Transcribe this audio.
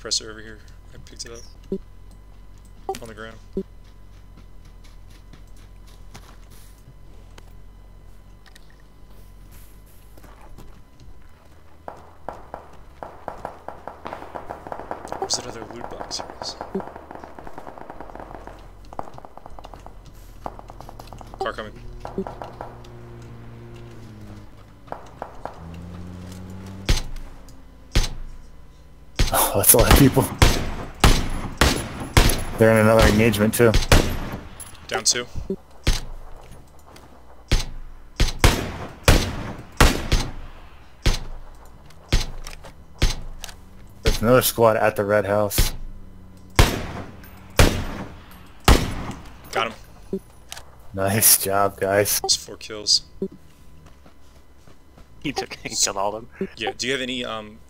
suppressor over here. I picked it up. On the ground. Where's that other loot box? Here it is. Car coming. Oh, that's a lot of people. They're in another engagement too. Down 2. There's another squad at the red house. Got him. Nice job, guys. That's 4 kills. He killed all of them. Yeah, do you have any